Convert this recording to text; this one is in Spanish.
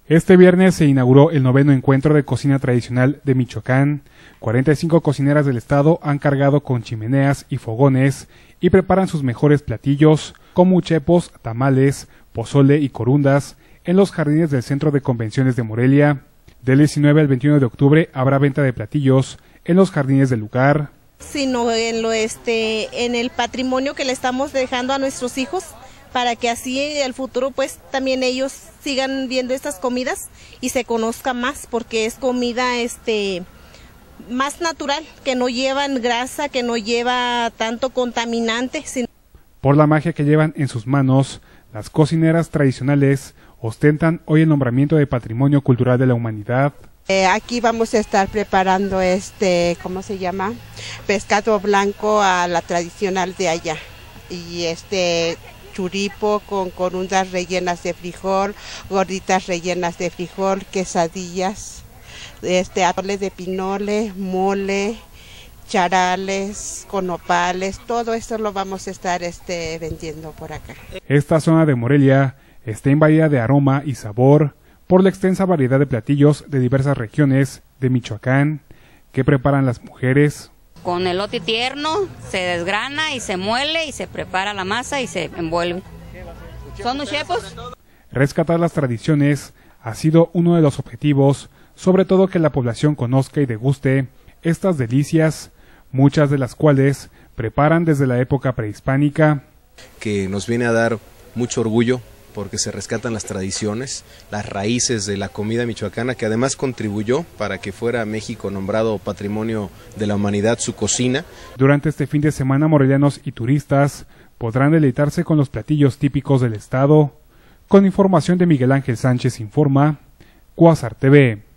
Este viernes se inauguró el 9º encuentro de cocina tradicional de Michoacán. 45 cocineras del estado han cargado con chimeneas y fogones y preparan sus mejores platillos, como uchepos, tamales, pozole y corundas, en los jardines del Centro de Convenciones de Morelia. Del 19 al 21 de octubre habrá venta de platillos en los jardines del lugar. Sino en el patrimonio que le estamos dejando a nuestros hijos, para que así en el futuro pues también ellos sigan viendo estas comidas y se conozca más, porque es comida más natural, que no llevan grasa, que no lleva tanto contaminante. Por la magia que llevan en sus manos, las cocineras tradicionales ostentan hoy el nombramiento de Patrimonio Cultural de la Humanidad. Aquí vamos a estar preparando ¿cómo se llama? Pescado blanco a la tradicional de allá. Y churipo con corundas rellenas de frijol, gorditas rellenas de frijol, quesadillas, atole de pinole, mole, charales, con nopales, todo esto lo vamos a estar vendiendo por acá. Esta zona de Morelia está invadida de aroma y sabor por la extensa variedad de platillos de diversas regiones de Michoacán que preparan las mujeres. Con elote tierno se desgrana y se muele y se prepara la masa y se envuelve. ¿Son uchepos? Rescatar las tradiciones ha sido uno de los objetivos, sobre todo que la población conozca y deguste estas delicias, muchas de las cuales preparan desde la época prehispánica. Que nos viene a dar mucho orgullo porque se rescatan las tradiciones, las raíces de la comida michoacana, que además contribuyó para que fuera México nombrado Patrimonio de la Humanidad su cocina. Durante este fin de semana, morelianos y turistas podrán deleitarse con los platillos típicos del estado. Con información de Miguel Ángel Sánchez informa Cuásar TV.